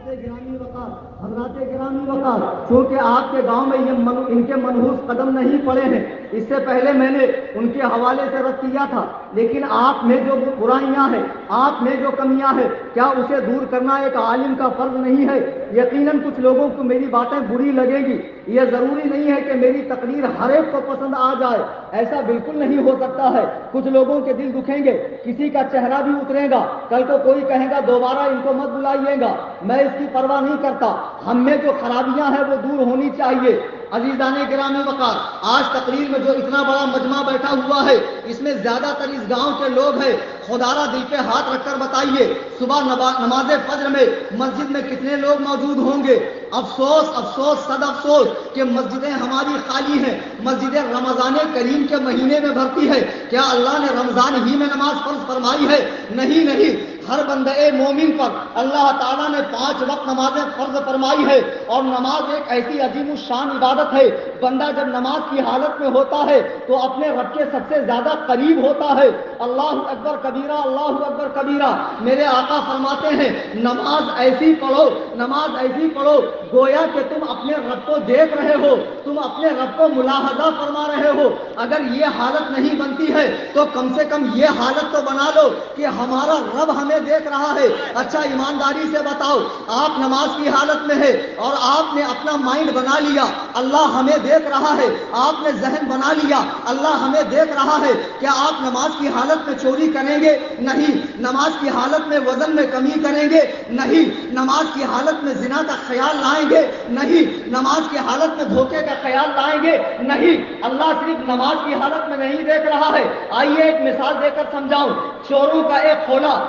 گرامی وقار، حضرات گرامی وقار، چونکہ آپ کے گاؤں میں ان کے منحوس قدم نہیں پڑے ہیں، اس سے پہلے میں نے ان کے حوالے سے رد کیا تھا، لیکن آپ میں جو برائیاں ہیں، آپ میں جو کمیاں ہیں، کیا اسے دور کرنا ایک عالم کا فرض نہیں ہے؟ یقیناً کچھ لوگوں کو میری باتیں بری لگے گی، یہ ضروری نہیں ہے کہ میری تقریر ہر ایک کو پسند آ جائے، ایسا بالکل نہیں ہو سکتا ہے۔ کچھ لوگوں کے دل دکھیں گے، کسی کا چہرہ بھی اترے گا، کل کو کوئی کہے گا دوبارہ ان کو مت بلائیے گا، میں اس کی پرواہ نہیں کرتا۔ ہم میں جو خرابیاں ہیں وہ دور ہونی چاہیے۔ عزیزان گرامی وقار، آج تقریر میں جو اتنا بڑا مجمع بیٹھا ہوا ہے، اس میں زیادہ تر اس گاؤں کے لوگ ہیں۔ خدارہ دل پہ ہاتھ رکھ کر بتائیے، صبح نماز فجر میں مسجد میں کتنے لوگ موجود ہوں گے؟ افسوس افسوس صد افسوس کہ مسجدیں ہماری خالی ہیں۔ مسجدیں رمضان کریم کے مہینے میں بھرتی ہے۔ کیا اللہ نے رمضان ہی میں نماز فرض فرمائی ہے؟ نہیں نہیں، ہر بندہ مومن پر اللہ تعالیٰ نے 5 وقت نمازیں فرض فرمائی ہے، اور نماز ایک ایسی عظیم الشان عبادت ہے، بندہ جب نماز کی حالت میں ہوتا ہے تو اپنے رب کے سب سے زیادہ قریب ہوتا ہے۔ اللہ اکبر کبیرہ، اللہ اکبر کبیرہ۔ میرے آقا فرماتے ہیں نماز ایسی پڑھو، نماز ایسی پڑھو گویا کہ تم اپنے رب کو دیکھ رہے ہو، تم اپنے رب کو ملاحظہ فرما رہے ہو۔ اگر یہ حالت نہیں بنتی ہے تو کم سے کم یہ حالت تو بنا لو کہ ہمارا رب ہمیں دیکھ رہا ہے۔ اچھا ایمانداری سے بتاؤ، آپ نماز کی حالت میں ہے اور آپ نے اپنا مائنڈ بنا لیا اللہ ہمیں دیکھ رہا ہے، آپ نے ذہن بنا لیا اللہ ہمیں دیکھ رہا ہے، کیا آپ نماز کی حالت میں چوری کریں گے؟ نہیں۔ نماز کی حالت میں وزن میں کمی کریں گے؟ نہیں۔ نماز کی حالت میں زنا کا خیال لائیں گے؟ نہیں۔ نماز کی حالت میں دھوکے کا خیال لائیں گے؟ نہیں۔ اللہ صرف نماز کی حالت میں نہیں دیکھ رہا ہے۔ آئیے ایک مثال دے کر سمجھاؤں۔ چوروں کا ایک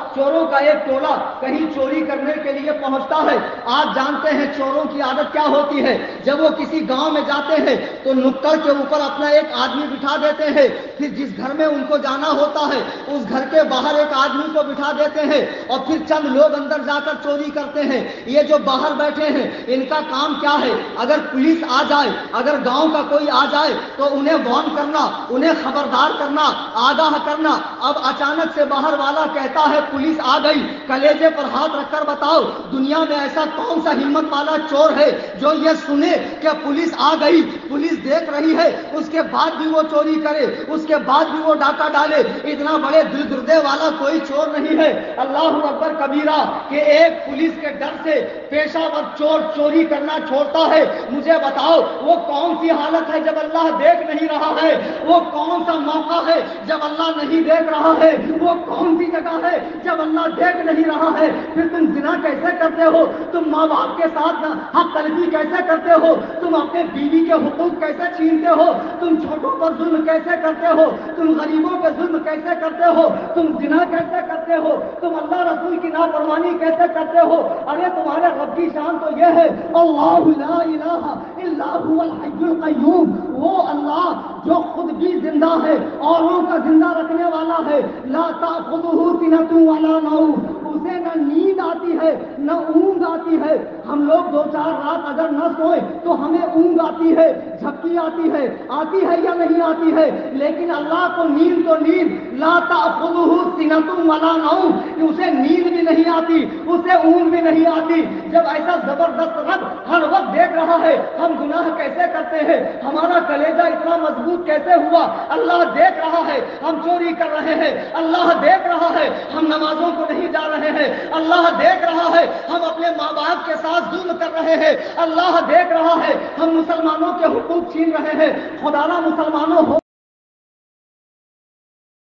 ٹولہ کہیں چوری کرنے کے لیے پہنچتا ہے۔ آپ جانتے ہیں چوروں کی عادت کیا ہوتی ہے؟ جب وہ کسی گاؤں میں جاتے ہیں تو نکڑ کے اوپر اپنا ایک آدمی بٹھا دیتے ہیں، پھر جس گھر میں ان کو جانا ہوتا ہے اس گھر کے باہر ایک آدمی کو بٹھا دیتے ہیں، اور پھر چند لوگ اندر جا کر چوری کرتے ہیں۔ یہ جو باہر بیٹھے ہیں ان کا کام کیا ہے؟ اگر پولیس آ جائے، اگر گاؤں کا کوئی آ جائے تو انہیں وارن کرنا، انہیں خبردار کرنا، آگاہ کرنا۔ اب اچانک سے باہر والا کہتا ہے پولیس آ گئی، کلیجے پر ہاتھ رکھ کر بتاؤ دنیا میں ایسا کون سا ہمت والا چور ہے جو یہ سنے کہ پولیس آ گئی، پولیس دیکھ رہی ہے، اس کے بعد بھی وہ چوری کرے، اس کے بعد بھی وہ ڈاکہ ڈالے؟ اتنا بڑے دل گردے والا کوئی چور نہیں ہے۔ اللہ اکبر کبیرہ کہ ایک پولیس کے ڈر سے پیشہ ور چور چوری کرنا چھوڑتا ہے۔ مجھے بتاؤ وہ کون سی حالت ہے جب اللہ دیکھ نہیں رہا ہے؟ وہ کون سا موقع ہے جب اللہ نہیں دیکھ رہا ہے؟ وہ کون سی جگہ ہے جب اللہ دیکھ نہیں رہا ہے؟ پھر تم زنا کیسے کرتے ہو؟ تم ماں باپ کے ساتھ حق تلفی کیسے کرتے ہو؟ تم اپنے بیوی کے حقوق کیسے چھینتے ہو؟ تم چھوٹوں پر ظلم کیسے کرتے ہو؟ تم غریبوں پہ ظلم کیسے کرتے ہو؟ تم زنا کیسے کرتے ہو؟ تم اللہ رسول کی نافرمانی کیسے کرتے ہو؟ ارے تمہارے رب کی شان تو یہ ہے اللہ لا الہ الا هو الحی القیوم، وہ اللہ جو خود بھی زندہ ہے، اوروں کا زندہ رکھنے والا ہے۔ لا تأخذہ سنۃ ولا نوم، اسے نہ نیند آتی ہے نہ اونگ آتی ہے۔ ہم لوگ 2-4 رات اگر نہ سوئیں تو ہمیں اونگ آتی ہے، جھپکی آتی ہے یا نہیں آتی ہے؟ لیکن اللہ کو نیند تو نیند، لا تأخذہ سنۃ ولا نوم، اسے نیند بھی نہیں آتی، اسے اونگ بھی نہیں آتی۔ جب ایسا زبردست رب ہر وقت دیکھ رہا ہے، ہم گناہ کیسے کرتے ہیں؟ ہمارا کلیجہ اتنا مضبوط کیسے ہوا؟ اللہ دیکھ رہا ہے ہم چوری کر رہے ہیں، اللہ دیکھ رہا ہے ہم نمازوں کو نہیں جا رہے ہیں، اللہ دیکھ رہا ہے ہم اپنے ماں باپ کے ساتھ ظلم کر رہے ہیں، اللہ دیکھ رہا ہے ہم مسلمانوں کے حقوق چھین رہے ہیں۔ خدا نہ مسلمانوں ہو